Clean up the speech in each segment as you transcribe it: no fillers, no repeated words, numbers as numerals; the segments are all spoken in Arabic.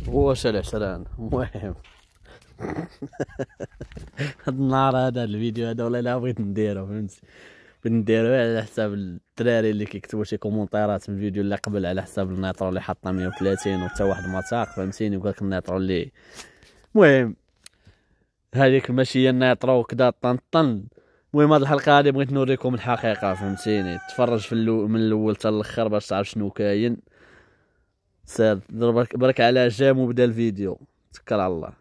واش العشران. المهم هاد النهار هذا الفيديو هذا والله لا بغيت نديرو، فهمتي، بغيت نديرو على حساب الدراري اللي كيكتبوا شي كومونتيرات في الفيديو اللي قبل على حساب النيترو اللي حطنا 130 وحتى واحد ما تاق، فهمتيني، وقالك النيترو اللي المهم هذيك ماشي هي النيترو وكذا طنطن. المهم هاد الحلقه هادي بغيت نوريكم الحقيقه، فهمتيني، تفرج في من الاول حتى الاخر باش تعرف شنو كاين. سير برك على جام وبدا الفيديو، توكل على الله.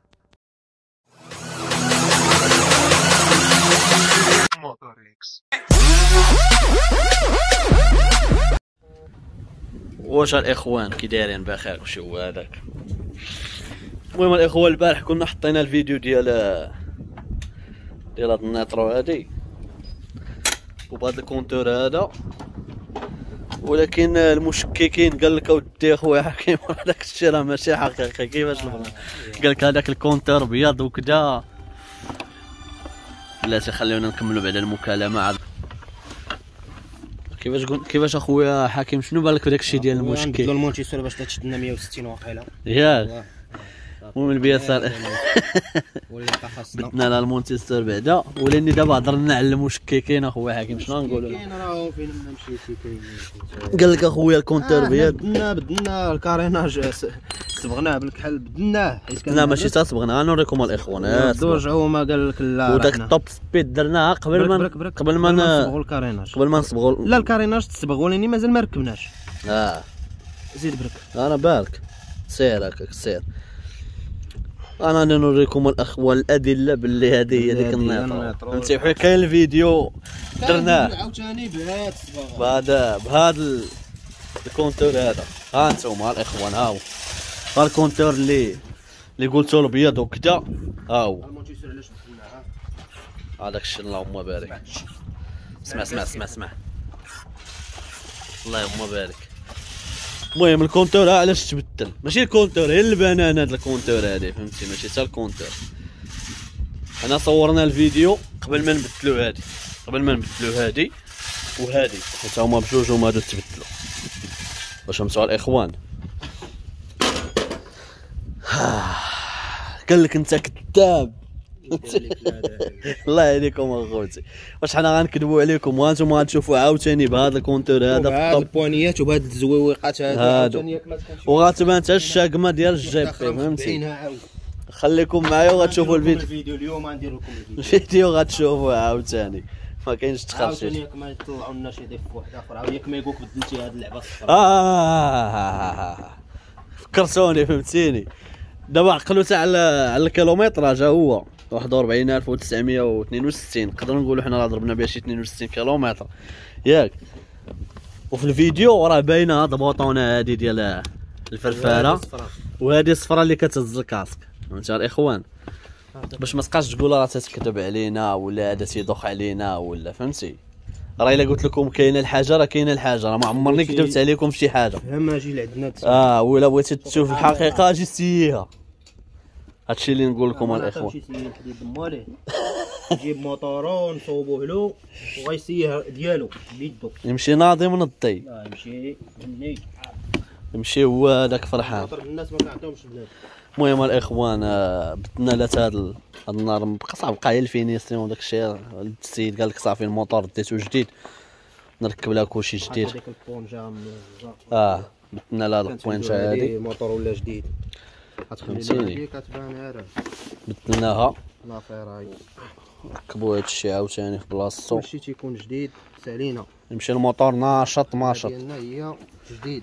واش الاخوان كي دايرين بخير وشي هو هذاك. المهم الاخوان البارح كنا حطينا الفيديو ديال هاد النيترو هادي وبهذا الكونتور هذا، ولكن المشككين قال لك اودي اخويا حكيم هذاك الشيء راه ماشي حقيقي. كيفاش قال لك هذاك الكونتور بيض وكذا. بلاتي خليونا نكملوا بعد المكالمه عاد. كيفاش اخويا حكيم شنو بالك داك الشيء ديال المشكل؟ نبدلوا المونتيسور باش تشدنا 160 واقيلا ياك. المهم البياسر ولا خاصنا بدنا لها المونتيسور بعدا، ولاني دابا هضرنا على المشككين اخويا حكيم شنو نقولوا؟ كاين راهو فين ما مشيتي كاين. قال لك اخويا الكونتور بيض. بدلنا الكاريناج صبغناه بالكحل بدلناه. لا ماشي تا صبغناه، نوريكم الاخوان. رجعوا ما قال لك لا. وداك التوب سبيد درناها قبل ما نصبغوا الكاريناج. قبل ما نصبغوا. لا الكاريناج تصبغ ولكن مازال ما ركبناش. زيد برك. انا بارك سير هكاك سير. انا نوريكم الاخوان الادله باللي هذه هي ديك النيترو، فهمتي، حيت كاين الفيديو درناه عاوتاني بهذا الصباغه بهذا الكونتور هذا. ها انتم الاخوان، ها هو الكونتور اللي قلتو له بيض وكذا، ها هو المونتيسور علاش بدلناها هذاك الشيء. اللهم بارك. اسمع اللهم بارك. المهم الكونتور علاش تبدل، ماشي الكونتور هي البنان، هاد الكونتور هادي فهمتي، ماشي حتى الكونتور. انا صورنا الفيديو قبل ما نبدلو هادي، وهادي حتى هما بجوج هما هادو تبدلوا. واش فهمتوا الاخوان؟ قال لك انت كذاب. الله يهديكم اخوتي، واش حنا غنكذبوا عليكم وانتم غتشوفوا عاوتاني بهذا الكونتور هذا بهاد البوانيات وبهاد الزويوقات هادو، وغتبان حتى الشاقمه ديال الجيب، فهمتي. خليكم معايا وغتشوفوا الفيديو. اليوم غندير لكم الفيديو غتشوفوه عاوتاني، ما كاينش تخرج. عاوتاني ياك ما يطلعوا لنا شي ضيف واحد اخر، عاود ياك ما يقولك بدلتي هاد اللعبه الصفراء. فكرتوني، فهمتيني. دابا عقلوا حتى على الكيلومتراج، هو 41962. نقدروا نقولوا حنا راه ضربنا بها شي 62 كيلومتر ياك. وفي الفيديو راه باينه هاد البوطونه هادي ديال الفرفاره، وهادي الصفراء اللي كتهز الكاسك، فهمتوا الاخوان، باش ما تبقاش تقول راه تتكذب علينا ولا هذا تيدوخ علينا ولا، فهمتي. راه الا قلت لكم كاينه الحاجه راه كاينه الحاجه، راه ما عمرني كذبت عليكم في شي حاجه. فهم اجي لعندنا ولا بغيتي تشوف الحقيقه اجي سييها. هادشي اللي نقول لكم الاخوان. شي سيي حديد ماليه جيب موطورو نصوبوه له وغيسيه ديالو بيدو، يمشي ناضي من الضي. لا يمشي مني، يمشي هو هذاك فرحان. الناس ما كيعطيهمش بلاد. المهم الاخوان بدنا لات هاد النهار بقى هي الفينيسيون داك الشيء. السيد قال لك صافي الموطور ديتو جديد، نركب لها كلشي جديد. هذيك البونجا بدنا لها البوينجا هادي، الموطور ولا جديد فهمتيني، كتبان هذا بدلناها. لا فيراي ركبوا هادشي عاوتاني في بلاصتو، كلشي تيكون جديد سالينا. يمشي الموطور ناشط ماشط ديالنا هي جديد،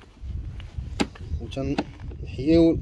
وتنحيو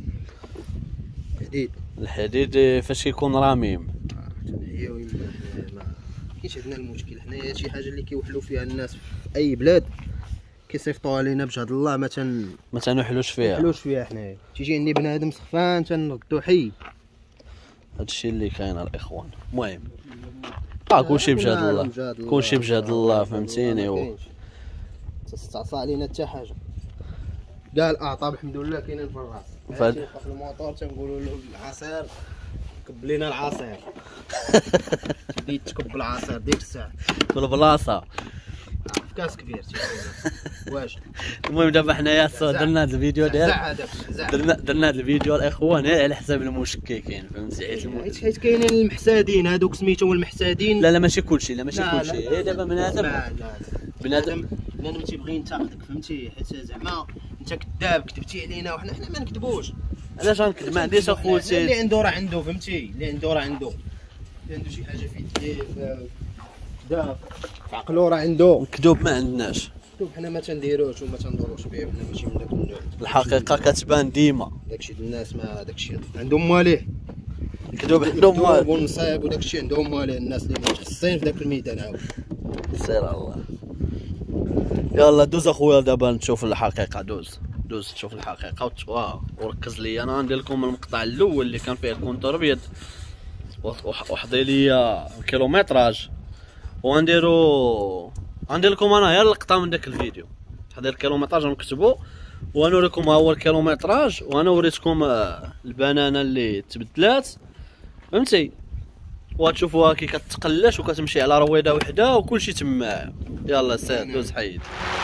الحديد فاش كيكون رميم. تنحيو ما كاينش عندنا المشكل حنايا. شي حاجه اللي كيوحلوا فيها الناس في اي بلاد كيصيفطوها لينا بجهد الله، ما تنوحلوش فيها حنايا. تيجي عندي بنادم سخفان تنردو حي. هادشي اللي كاين الاخوان. المهم كلشي بجهد الله، كلشي بجهد الله، فهمتيني. تستعصى علينا حتى حاجه. كاع الاعطاب الحمد لله كاينين في الراس. في الموطور تنقولوا له العصير كب لينا العصير. بديت تكب العصير ديك الساعه في البلاصه. كاس كبير واش. المهم دابا حنايا درنا هذا الفيديو درنا هذا الفيديو الاخوان على حساب المشككين فهمتي، حيت كاينين المحسادين هذوك سميتهم المحسادين. لا ماشي كلشي، لا ماشي كلشي، هي دابا بنادم بنادم تيبغي ينتقدك فهمتي، حيت زعما انت كذاب كتبتي علينا وحنا ما نكذبوش. علاش غنكذب؟ ما عنديش اخوتي، اللي عنده راه عنده فهمتي، اللي عنده راه عنده شي حاجه في يديه كذا في عقلو راه عنده. الكذوب ما عندناش، الكذوب حنا ما تنديروش وما تندوروش به، حنا ماشي من داك النوع. الحقيقه كتبان ديما، داكشي الناس ما داكشي عندهم مواليه، الكذوب عندهم مواليه والنصايب وداكشي عندهم مواليه. الناس اللي متخصصين في داك الميدان عاود سير الله. يلا دوز اخويا دابا نشوف الحقيقه، دوز تشوف الحقيقه وركز لي. انا غندير لكم المقطع الاول اللي كان فيه الكونتور ابيض وحضي لي الكيلومتراج، وغندير لكم انا غير اللقطه من داك الفيديو، تحضير الكيلومتراج غنكتبو ونوريكم ها هو الكيلومتراج، وانا وريتكم البنانه اللي تبدلات فهمتي، وغتشوفوها كي كتقلش وكتمشي على رويضه وحده وكلشي تما. يلا سير دوز حيد.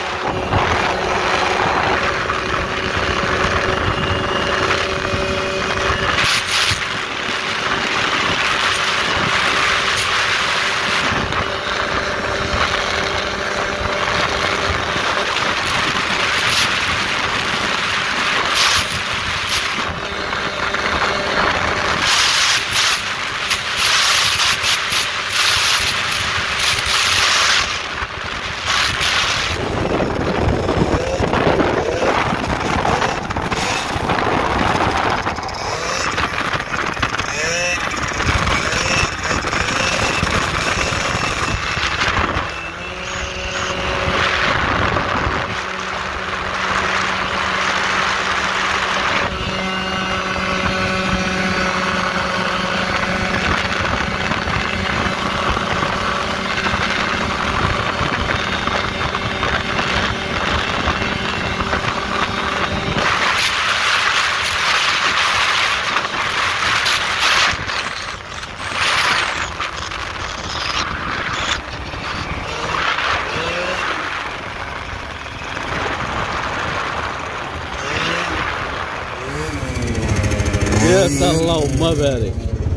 يا اللهم بارك.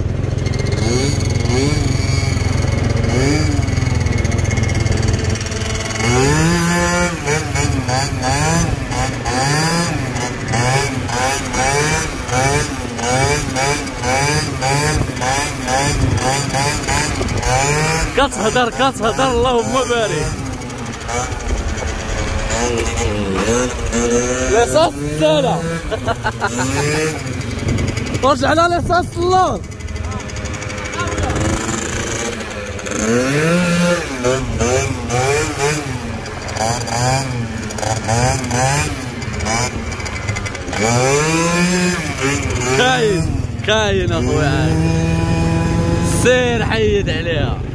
كتهضر اللهم بارك. ليسانس السنة رجعنا ليسانس اللون. كاين اخويا، سير حيد عليها.